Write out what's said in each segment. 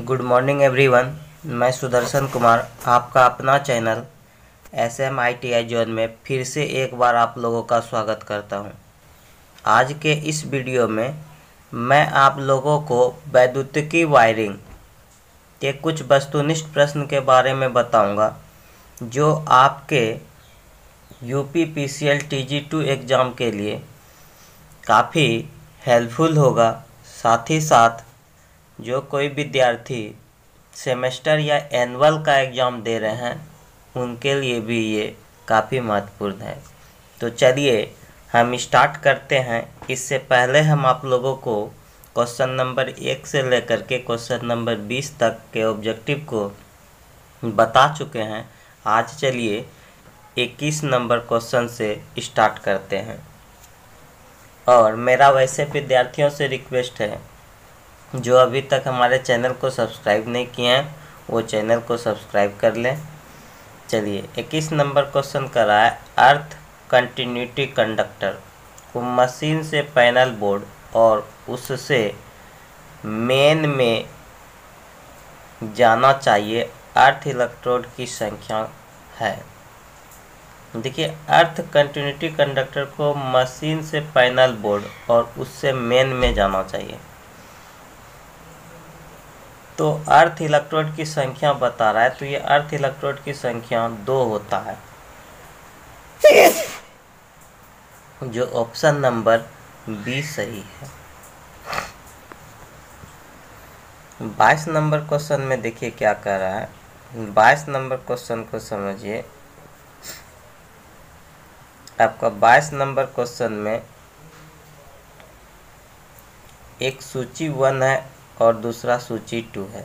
Good morning everyone. मैं सुदर्शन कुमार, आपका अपना चैनल SMITI जोन में फिर से एक बार आप लोगों का स्वागत करता हूं। आज के इस वीडियो में मैं आप लोगों को वैद्युतिकी वायरिंग के कुछ वस्तुनिष्ठ प्रश्न के बारे में बताऊंगा, जो आपके UP PCL TG2 एग्ज़ाम के लिए काफ़ी हेल्पफुल होगा। साथ ही साथ जो कोई विद्यार्थी सेमेस्टर या एनुअल का एग्ज़ाम दे रहे हैं उनके लिए भी ये काफ़ी महत्वपूर्ण है। तो चलिए हम स्टार्ट करते हैं। इससे पहले हम आप लोगों को क्वेश्चन नंबर 1 से लेकर के क्वेश्चन नंबर 20 तक के ऑब्जेक्टिव को बता चुके हैं। आज चलिए 21 नंबर क्वेश्चन से स्टार्ट करते हैं। और मेरा वैसे विद्यार्थियों से रिक्वेस्ट है जो अभी तक हमारे चैनल को सब्सक्राइब नहीं किए हैं वो चैनल को सब्सक्राइब कर लें। चलिए 21 नंबर क्वेश्चन कर रहा है, अर्थ कंटिन्यूटी कंडक्टर को मशीन से पैनल बोर्ड और उससे मेन में जाना चाहिए, अर्थ इलेक्ट्रोड की संख्या है। देखिए, अर्थ कंटिन्यूटी कंडक्टर को मशीन से पैनल बोर्ड और उससे मेन में जाना चाहिए, तो अर्थ इलेक्ट्रोड की संख्या बता रहा है। तो ये अर्थ इलेक्ट्रोड की संख्या 2 होता है, जो ऑप्शन नंबर बी सही है। 22 नंबर क्वेश्चन में देखिए क्या कह रहा है। 22 नंबर क्वेश्चन को समझिए। आपका 22 नंबर क्वेश्चन में एक सूची 1 है और दूसरा सूची 2 है।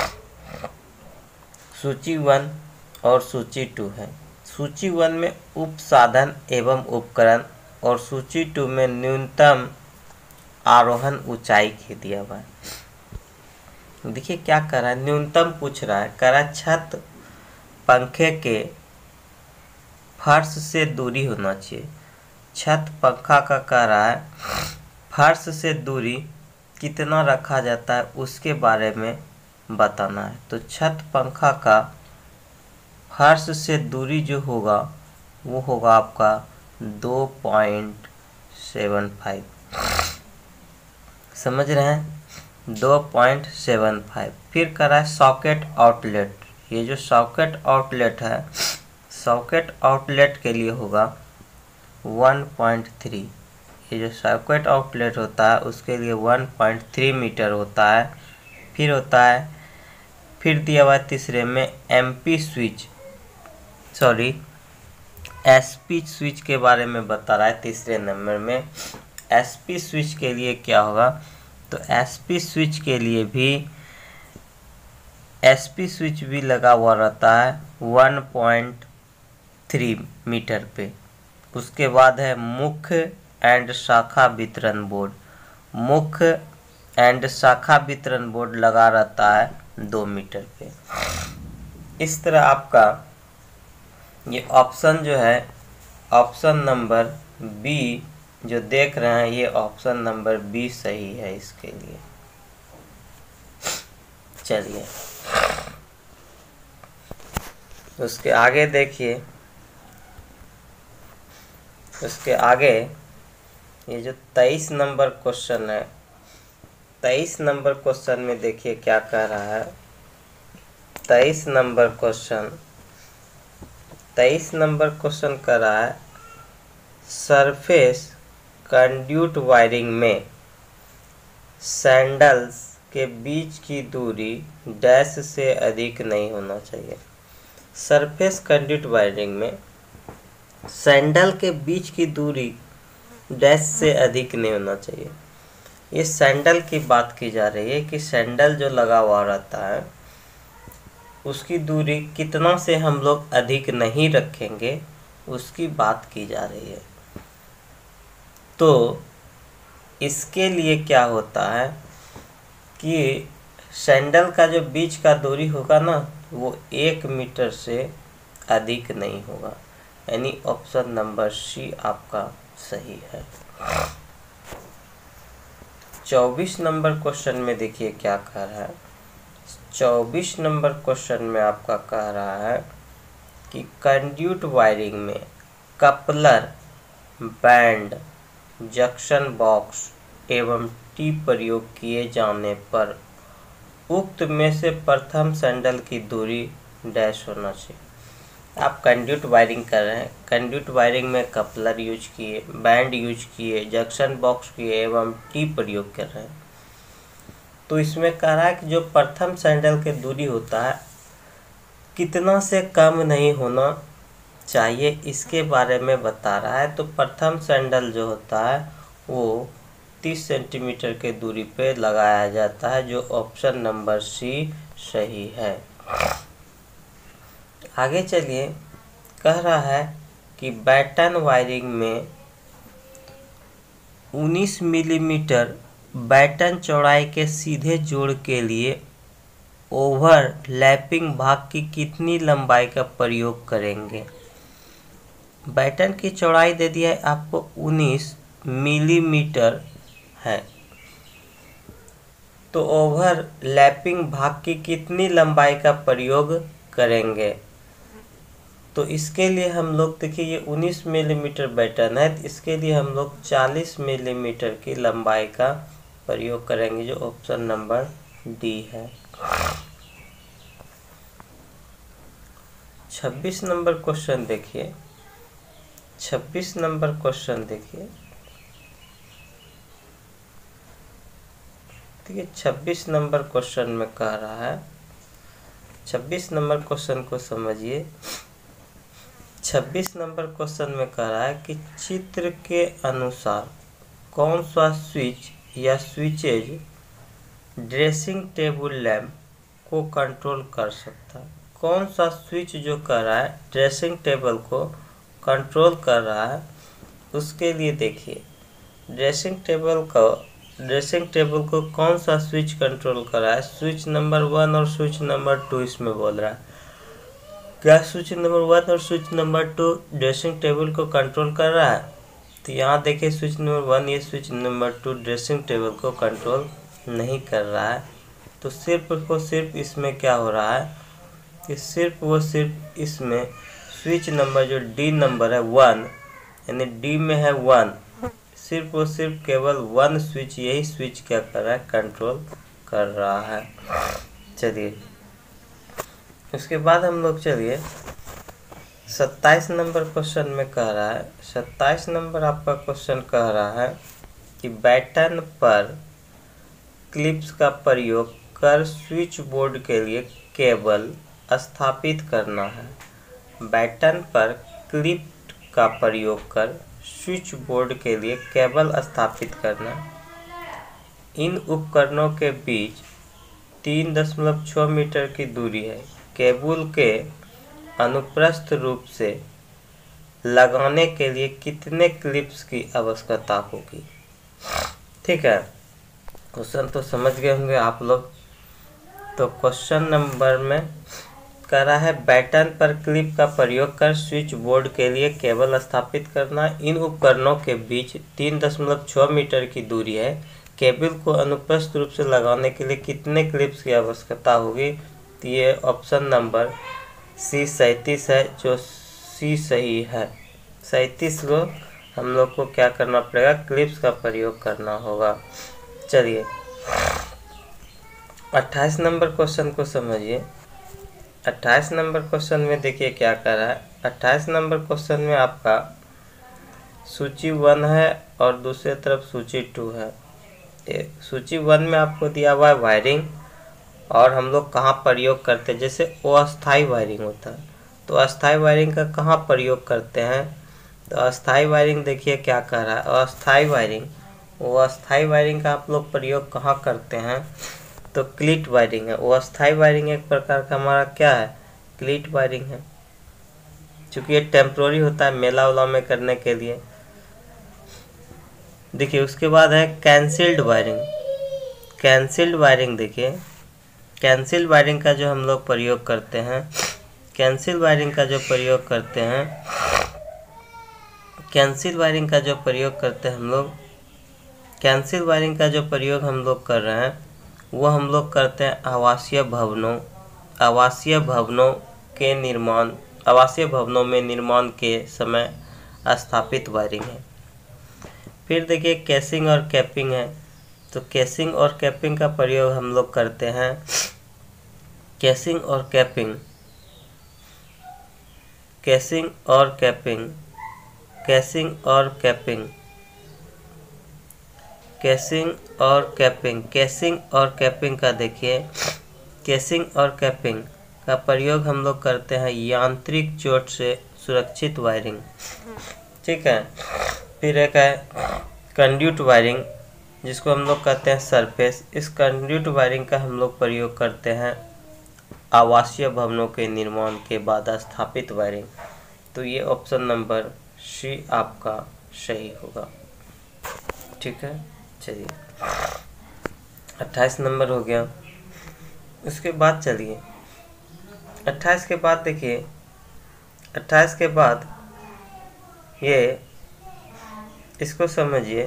सूची 1 और सूची 2 है। सूची 1 में उप साधन एवं उपकरण और सूची 2 में न्यूनतम आरोहण ऊंचाई के दिया हुआ है। देखिए क्या कर रहा है, न्यूनतम पूछ रहा है। कह रहा है छत पंखे के फर्श से दूरी होना चाहिए। छत पंखा का कह रहा है फर्श से दूरी कितना रखा जाता है उसके बारे में बताना है। तो छत पंखा का फर्श से दूरी जो होगा वो होगा आपका 2.75। समझ रहे हैं, 2.75। फिर कह रहा है सॉकेट आउटलेट। ये जो सॉकेट आउटलेट है, सॉकेट आउटलेट के लिए होगा 1.3। ये जो सॉकेट आउटलेट होता है उसके लिए 1.3 मीटर होता है। फिर दिया हुआ है तीसरे में SP स्विच के बारे में बता रहा है। तीसरे नंबर में SP स्विच के लिए क्या होगा, तो SP स्विच के लिए भी SP स्विच भी लगा हुआ रहता है 1.3 मीटर पे। उसके बाद है मुख्य एंड शाखा वितरण बोर्ड। मुख्य एंड शाखा वितरण बोर्ड लगा रहता है 2 मीटर पे। इस तरह आपका ये ऑप्शन जो है, ऑप्शन नंबर बी जो देख रहे हैं, ये ऑप्शन नंबर बी सही है इसके लिए। चलिए उसके आगे देखिए। उसके आगे ये जो 23 नंबर क्वेश्चन है, 23 नंबर क्वेश्चन में देखिए क्या कह रहा है। 23 नंबर क्वेश्चन कर रहा है सरफेस कंड्यूट वायरिंग में सैंडल्स के बीच की दूरी डैश से अधिक नहीं होना चाहिए। सरफेस कंड्यूट वायरिंग में सैंडल के बीच की दूरी डैश से अधिक नहीं होना चाहिए। ये सैंडल की बात की जा रही है कि सैंडल जो लगा हुआ रहता है उसकी दूरी कितना से हम लोग अधिक नहीं रखेंगे, उसकी बात की जा रही है। तो इसके लिए क्या होता है कि सैंडल का जो बीच का दूरी होगा ना, वो 1 मीटर से अधिक नहीं होगा। यानी ऑप्शन नंबर सी आपका सही है। 24 नंबर क्वेश्चन में देखिए क्या कह रहा है। 24 नंबर क्वेश्चन में आपका कह रहा है कि कंड्यूट वायरिंग में कपलर, बैंड, जंक्शन बॉक्स एवं टी प्रयोग किए जाने पर उक्त में से प्रथम सैंडल की दूरी डैश होना चाहिए। आप कंड्यूट वायरिंग कर रहे हैं, कंड्यूट वायरिंग में कपलर यूज किए, बैंड यूज किए, जंक्शन बॉक्स किए एवं टी प्रयोग कर रहे हैं। तो इसमें कह रहा है कि जो प्रथम सैंडल की दूरी होता है कितना से कम नहीं होना चाहिए, इसके बारे में बता रहा है। तो प्रथम सैंडल जो होता है वो 30 सेंटीमीटर के दूरी पे लगाया जाता है, जो ऑप्शन नंबर सी सही है। आगे चलिए, कह रहा है कि बैटन वायरिंग में 19 मिलीमीटर बैटन चौड़ाई के सीधे जोड़ के लिए ओवरलैपिंग भाग की कितनी लंबाई का प्रयोग करेंगे। बैटन की चौड़ाई दे दिया है आपको 19 मिलीमीटर है, तो ओवरलैपिंग भाग की कितनी लंबाई का प्रयोग करेंगे। तो इसके लिए हम लोग देखिए ये 19 मिलीमीटर बैटन है, तो इसके लिए हम लोग 40 मिलीमीटर की लंबाई का प्रयोग करेंगे, जो ऑप्शन नंबर डी है। 26 नंबर क्वेश्चन देखिए, 26 नंबर क्वेश्चन देखिए, ठीक है। 26 नंबर क्वेश्चन में कह रहा है, 26 नंबर क्वेश्चन को समझिए। 26 नंबर क्वेश्चन में कह रहा है कि चित्र के अनुसार कौन सा स्विच या स्विचेज ड्रेसिंग टेबल लैंप को कंट्रोल कर सकता है। कौन सा स्विच जो कर रहा है ड्रेसिंग टेबल को कंट्रोल कर रहा है, उसके लिए देखिए ड्रेसिंग टेबल को कौन सा स्विच कंट्रोल कर रहा है। स्विच नंबर 1 और स्विच नंबर 2 इसमें बोल रहा है। क्या स्विच नंबर 1 और स्विच नंबर 2 ड्रेसिंग टेबल को कंट्रोल कर रहा है? तो यहाँ देखिए स्विच नंबर 1 ये स्विच नंबर 2 ड्रेसिंग टेबल को कंट्रोल नहीं कर रहा है। तो सिर्फ इसमें क्या हो रहा है कि सिर्फ इसमें स्विच नंबर जो डी नंबर है 1, यानी डी में है 1, सिर्फ केवल 1 स्विच, यही स्विच क्या कर रहा है कंट्रोल कर रहा है। चलिए उसके बाद हम लोग चलिए 27 नंबर क्वेश्चन में कह रहा है, 27 नंबर आपका क्वेश्चन कह रहा है कि बैटन पर क्लिप्स का प्रयोग कर स्विच बोर्ड के लिए केबल स्थापित करना है। बैटन पर क्लिप का प्रयोग कर स्विच बोर्ड के लिए केबल स्थापित करना। इन उपकरणों के बीच 3.6 मीटर की दूरी है। केबल के अनुप्रस्थ रूप से लगाने के लिए कितने क्लिप्स की आवश्यकता होगी। ठीक है, क्वेश्चन तो समझ गए होंगे आप लोग। तो क्वेश्चन नंबर में कह रहा है बैटन पर क्लिप का प्रयोग कर स्विच बोर्ड के लिए केबल स्थापित करना। इन उपकरणों के बीच 3.6 मीटर की दूरी है। केबल को अनुप्रस्थ रूप से लगाने के लिए कितने क्लिप्स की आवश्यकता होगी। तो ये ऑप्शन नंबर सी 37 है, जो सी सही है। 37 को हम लोग को क्या करना पड़ेगा, क्लिप्स का प्रयोग करना होगा। चलिए 28 नंबर क्वेश्चन को समझिए। 28 नंबर क्वेश्चन में देखिए क्या कर रहा है। 28 नंबर क्वेश्चन में आपका सूची 1 है और दूसरी तरफ सूची 2 है। सूची 1 में आपको दिया हुआ है वायरिंग, और हम लोग कहाँ प्रयोग करते हैं। जैसे अस्थायी वायरिंग होता है, तो अस्थायी वायरिंग का कहाँ प्रयोग करते हैं। तो अस्थायी वायरिंग देखिए क्या कर रहा है। अस्थायी वायरिंग का आप लोग प्रयोग कहाँ करते हैं, तो क्लीट वायरिंग है। वो अस्थायी वायरिंग एक प्रकार का हमारा क्या है, क्लीट वायरिंग है, क्योंकि ये टेम्प्रोरी होता है मेला उला में करने के लिए। देखिए उसके बाद है कैंसिल्ड वायरिंग। कैंसिल्ड वायरिंग देखिए, कैंसिल वायरिंग का जो हम लोग प्रयोग करते हैं, कैंसिल वायरिंग का जो प्रयोग करते हैं, कैंसिल वायरिंग का जो प्रयोग करते हैं हम लोग, कैंसिल वायरिंग का जो प्रयोग हम लोग कर रहे हैं वो हम लोग करते हैं आवासीय भवनों में निर्माण के समय स्थापित वायरिंग है। फिर देखिए केसिंग और कैपिंग है। तो केसिंग और कैपिंग का प्रयोग हम लोग करते हैं केसिंग और कैपिंग का देखिए, केसिंग और कैपिंग का प्रयोग हम लोग करते हैं यांत्रिक चोट से सुरक्षित वायरिंग। ठीक है। फिर एक है कंड्यूट वायरिंग, जिसको हम लोग कहते हैं सरफेस। इस कंड्यूट वायरिंग का हम लोग प्रयोग करते हैं आवासीय भवनों के निर्माण के बाद स्थापित वायरिंग। तो ये ऑप्शन नंबर सी आपका सही होगा। ठीक है, चलिए 28 नंबर हो गया। उसके बाद चलिए 28 के बाद देखिए, 28 के बाद ये इसको समझिए।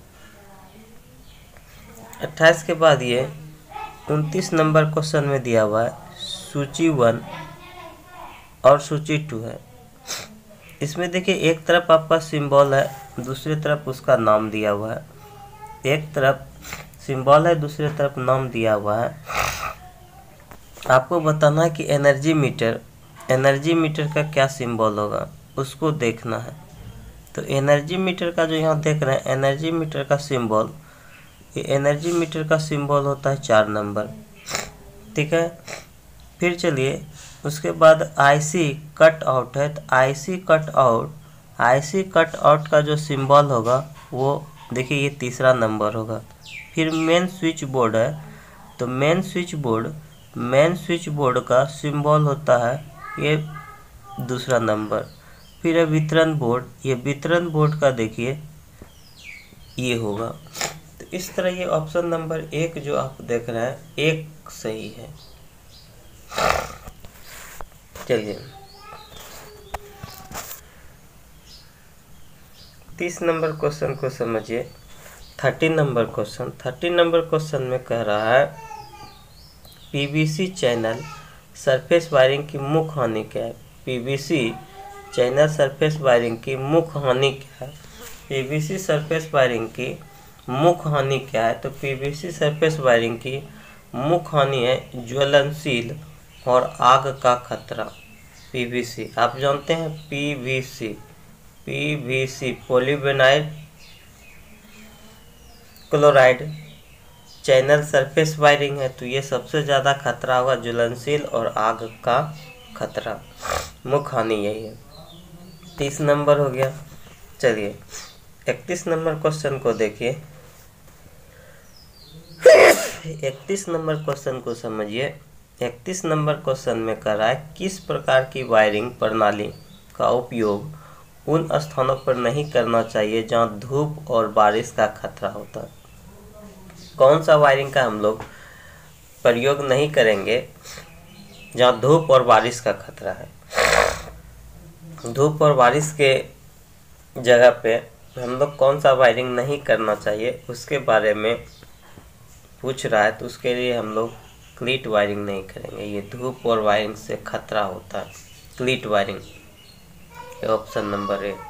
28 के बाद ये 29 नंबर क्वेश्चन में दिया हुआ है सूची 1 और सूची 2 है। इसमें देखिए एक तरफ आपका सिंबल है, दूसरी तरफ उसका नाम दिया हुआ है। एक तरफ सिंबल है, दूसरी तरफ नाम दिया हुआ है। आपको बताना है कि एनर्जी मीटर का क्या सिंबल होगा, उसको देखना है। तो एनर्जी मीटर का जो यहाँ देख रहे हैं एनर्जी मीटर का सिंबल, ये एनर्जी मीटर का सिंबल होता है 4 नंबर। ठीक है। फिर चलिए उसके बाद आईसी कट आउट है। तो आईसी कट आउट का जो सिंबल होगा वो देखिए ये 3रा नंबर होगा। फिर मेन स्विच बोर्ड है। तो मेन स्विच बोर्ड का सिंबल होता है ये 2रा नंबर। फिर है वितरण बोर्ड, ये वितरण बोर्ड का देखिए ये होगा। तो इस तरह ये ऑप्शन नंबर 1 जो आप देख रहे हैं 1 सही है। चलिए 30 नंबर क्वेश्चन को समझिए। 30 नंबर क्वेश्चन में कह रहा है पीवीसी चैनल सरफेस वायरिंग की मुख्य हानि क्या है। पीवीसी चैनल सरफेस वायरिंग की मुख्य हानि क्या है। पीवीसी सरफेस वायरिंग की मुख्य हानि क्या है। तो पीवीसी सरफेस वायरिंग की मुख्य हानि है ज्वलनशील और आग का खतरा। पीवीसी आप जानते हैं, PVC polyvinyl chloride channel surface wiring है। तो ये सबसे ज़्यादा खतरा होगा ज्वलनशील और आग का खतरा, मुख्य हानि यही है। 30 नंबर हो गया। चलिए 31 नंबर क्वेश्चन को देखिए। 31 नंबर क्वेश्चन को समझिए। 31 नंबर क्वेश्चन में कह रहा है किस प्रकार की वायरिंग प्रणाली का उपयोग उन स्थानों पर नहीं करना चाहिए जहां धूप और बारिश का खतरा होता है। कौन सा वायरिंग का हम लोग प्रयोग नहीं करेंगे जहां धूप और बारिश का खतरा है। धूप और बारिश के जगह पे हम लोग कौन सा वायरिंग नहीं करना चाहिए उसके बारे में पूछ रहा है। तो उसके लिए हम लोग क्लीट वायरिंग नहीं करेंगे, ये धूप और वायरिंग से खतरा होता है। क्लीट वायरिंग, ये ऑप्शन नंबर 1।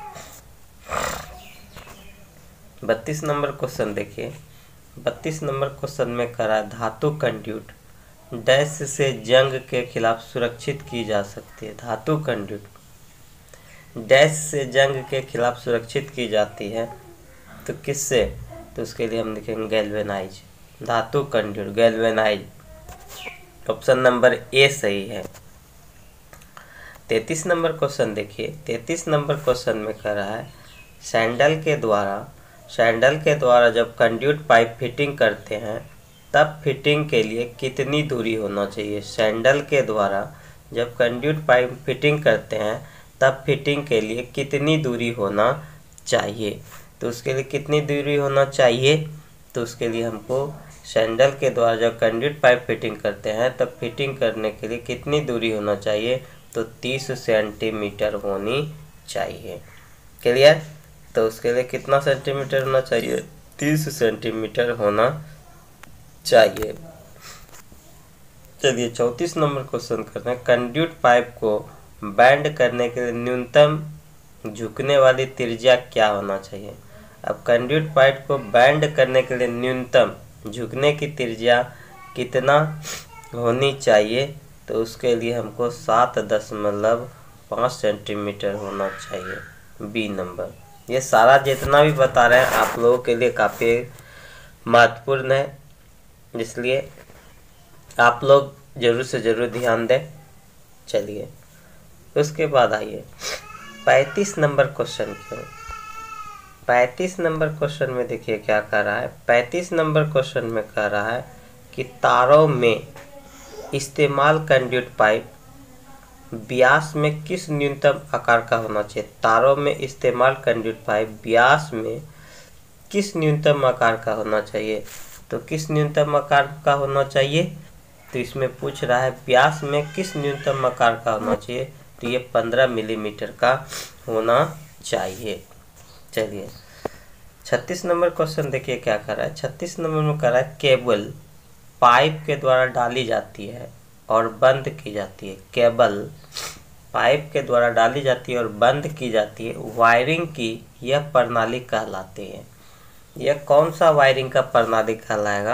32 नंबर क्वेश्चन देखिए। 32 नंबर क्वेश्चन में कह रहा है धातु कंड्यूट डैश से जंग के खिलाफ सुरक्षित की जा सकती है। धातु कंड्यूट डैश से जंग के खिलाफ सुरक्षित की जाती है तो किससे। तो उसके लिए हम लिखेंगे गैल्वेनाइज। धातु conduit galvanise, option number A सही है। 33 नंबर क्वेश्चन देखिए। 33 नंबर क्वेश्चन में कह रहा है सैंडल के द्वारा जब कंड्यूट पाइप फिटिंग करते हैं तब फिटिंग के लिए कितनी दूरी होना चाहिए। सैंडल के द्वारा जब कंड्यूट पाइप फिटिंग करते हैं तब फिटिंग के लिए कितनी दूरी होना चाहिए। तो उसके लिए कितनी दूरी होना चाहिए, तो उसके लिए हमको सैंडल के द्वारा जब कंड्यूट पाइप फिटिंग करते हैं तब फिटिंग करने के लिए कितनी दूरी होना चाहिए। तो 30 सेंटीमीटर होनी चाहिए। क्लियर। तो उसके लिए कितना सेंटीमीटर होना चाहिए, 30 सेंटीमीटर होना चाहिए। चलिए 34 नंबर क्वेश्चन करते हैं। कंड्यूट पाइप को बैंड करने के लिए न्यूनतम झुकने वाली त्रिज्या क्या होना चाहिए। अब कंड्यूट पाइप को बैंड करने के लिए न्यूनतम झुकने की त्रिज्या कितना होनी चाहिए, तो उसके लिए हमको 7.5 सेंटीमीटर होना चाहिए। B number. ये सारा जितना भी बता रहे हैं आप लोगों के लिए काफ़ी महत्वपूर्ण है, इसलिए आप लोग जरूर से जरूर ध्यान दें। चलिए उसके बाद आइए 35 नंबर क्वेश्चन के। 35 नंबर क्वेश्चन में देखिए क्या कह रहा है। 35 नंबर क्वेश्चन में कह रहा है कि तारों में इस्तेमाल कंड्यूट पाइप व्यास में किस न्यूनतम आकार का होना चाहिए। तारों में इस्तेमाल कंड्यूट पाइप व्यास में किस न्यूनतम आकार का होना चाहिए, तो किस न्यूनतम आकार का होना चाहिए, तो इसमें पूछ रहा है व्यास में किस न्यूनतम आकार का होना चाहिए, तो ये 15 मिलीमीटर का होना चाहिए। चलिए 36 नंबर क्वेश्चन देखिए क्या कर रहा है। 36 नंबर में कर रहा है केबल पाइप के द्वारा डाली जाती है और बंद की जाती है। केबल पाइप के द्वारा डाली जाती है और बंद की जाती है, वायरिंग की यह प्रणाली कहलाती है। यह कौन सा वायरिंग का प्रणाली कहलाएगा।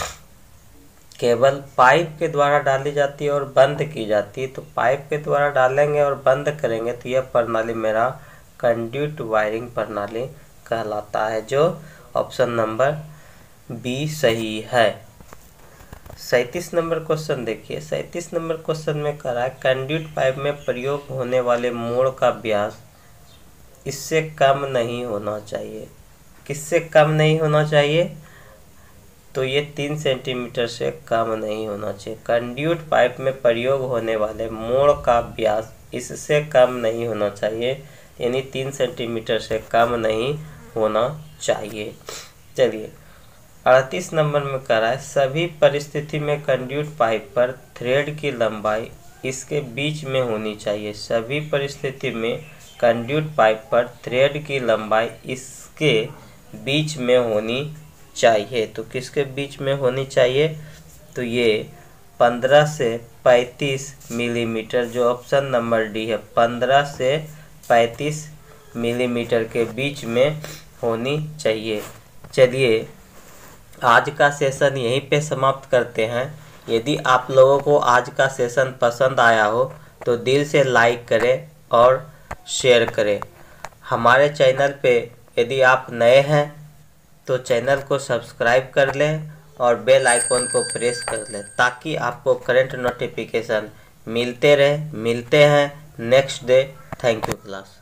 केबल पाइप के द्वारा डाली जाती है और बंद की जाती है, तो पाइप के द्वारा डालेंगे और बंद करेंगे तो यह प्रणाली मेरा कंड्यूट वायरिंग प्रणाली कहलाता है, जो ऑप्शन नंबर बी सही है। 37 नंबर क्वेश्चन देखिए। 37 नंबर क्वेश्चन में कह रहा है कंड्यूट पाइप में प्रयोग होने वाले मोड़ का व्यास इससे कम नहीं होना चाहिए। किससे कम नहीं होना चाहिए, तो ये 3 सेंटीमीटर से कम नहीं होना चाहिए। कंड्यूट पाइप में प्रयोग होने वाले मोड़ का व्यास इससे कम नहीं होना चाहिए, यानी 3 सेंटीमीटर से कम नहीं होना चाहिए। चलिए 38 नंबर में कह रहा है सभी परिस्थिति में कंड्यूट पाइप पर थ्रेड की लंबाई इसके बीच में होनी चाहिए। सभी परिस्थिति में कंड्यूट पाइप पर थ्रेड की लंबाई इसके बीच में होनी चाहिए, तो किसके बीच में होनी चाहिए, तो ये 15 से 35 मिलीमीटर, जो ऑप्शन नंबर डी है, 15 से 35 मिलीमीटर के बीच में होनी चाहिए। चलिए आज का सेशन यहीं पे समाप्त करते हैं। यदि आप लोगों को आज का सेशन पसंद आया हो तो दिल से लाइक करें और शेयर करें। हमारे चैनल पे यदि आप नए हैं तो चैनल को सब्सक्राइब कर लें और बेल आइकॉन को प्रेस कर लें, ताकि आपको करंट नोटिफिकेशन मिलते रहे। मिलते हैं next day. Thank you class.